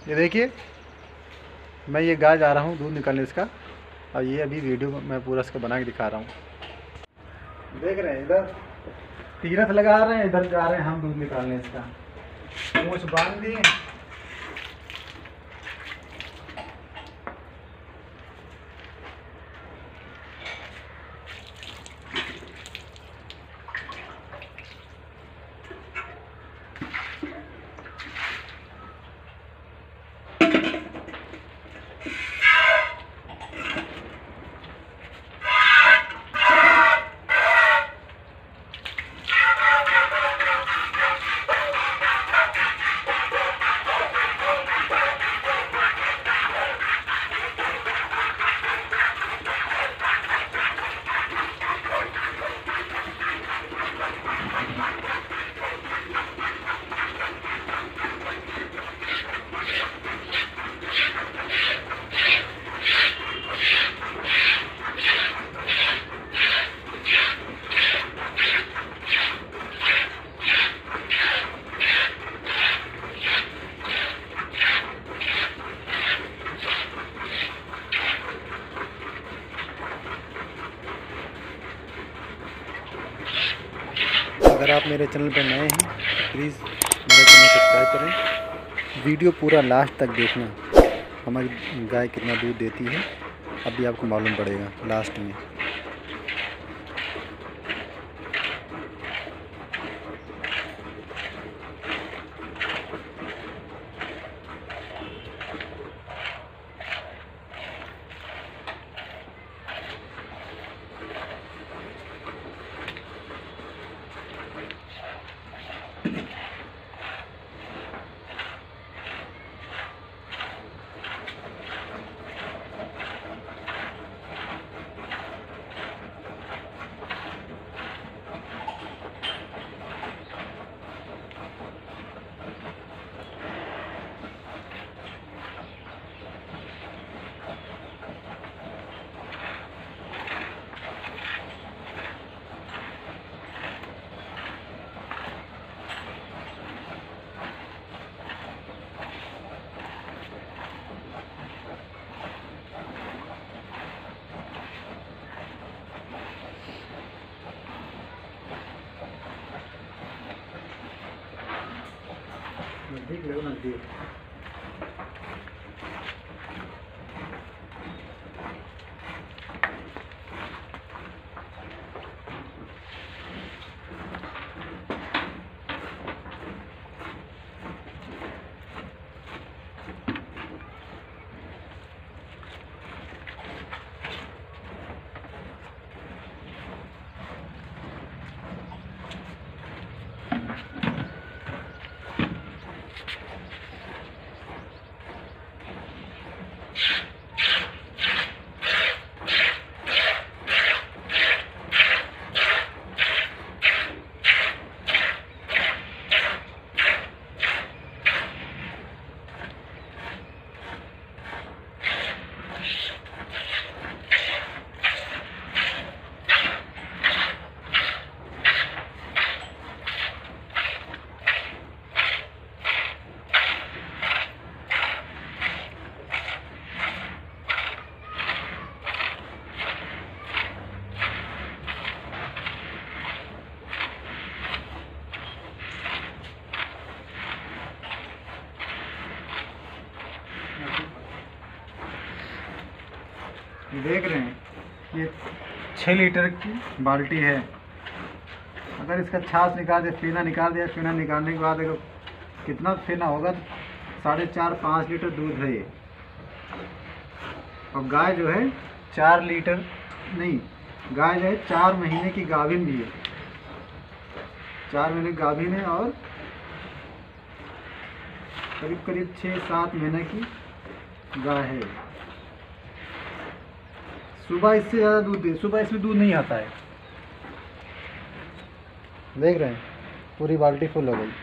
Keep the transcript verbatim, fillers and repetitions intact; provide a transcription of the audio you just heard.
ये देखिए, मैं ये गाय जा रहा हूँ दूध निकालने इसका, और ये अभी वीडियो मैं पूरा इसका बना के दिखा रहा हूँ। देख रहे हैं, इधर तीरथ लगा रहे हैं, इधर जा रहे हैं हम दूध निकालने इसका। मूछ बांध दिए, अगर आप मेरे चैनल पर नए हैं प्लीज़ मेरे चैनल सब्सक्राइब करें। वीडियो पूरा लास्ट तक देखना, हमारी गाय कितना दूध देती है अभी आपको मालूम पड़ेगा लास्ट में। नजदीक लगो, नजदीक। देख रहे हैं ये छः लीटर की बाल्टी है। अगर इसका छाछ निकाल दिया, फेना निकाल दिया, फेना निकालने के बाद अगर कितना फेना होगा तो साढ़े चार पाँच लीटर दूध है ये। और गाय जो है चार लीटर नहीं, गाय जो है चार महीने की गाभिन भी है, चार महीने की गाभिन है और करीब करीब छः सात महीने की गाय है। सुबह इससे ज़्यादा दूध दे, सुबह इसमें दूध नहीं आता है। देख रहे हैं पूरी बाल्टी फुल हो गई।